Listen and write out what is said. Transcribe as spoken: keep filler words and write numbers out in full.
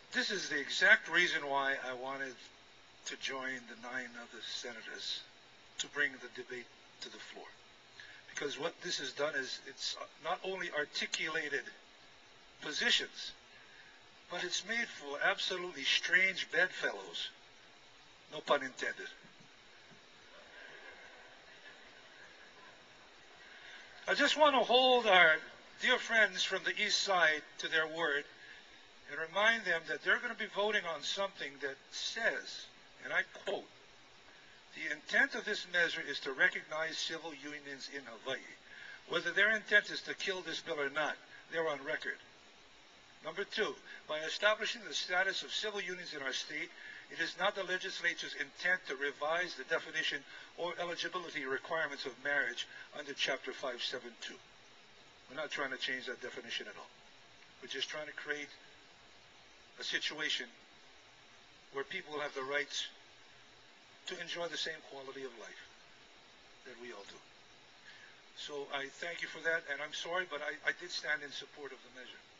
This is the exact reason why I wanted to join the nine other senators to bring the debate to the floor. Because what this has done is it's not only articulated positions, but it's made for absolutely strange bedfellows. No pun intended. I just want to hold our dear friends from the East Side to their word and remind them that they're going to be voting on something that says, and I quote, "The intent of this measure is to recognize civil unions in Hawaii." Whether their intent is to kill this bill or not, they're on record. Number two, by establishing the status of civil unions in our state, it is not the legislature's intent to revise the definition or eligibility requirements of marriage under Chapter five seventy-two. We're not trying to change that definition at all. We're just trying to create a situation where people will have the rights to enjoy the same quality of life that we all do. So I thank you for that, and I'm sorry, but I, I did stand in support of the measure.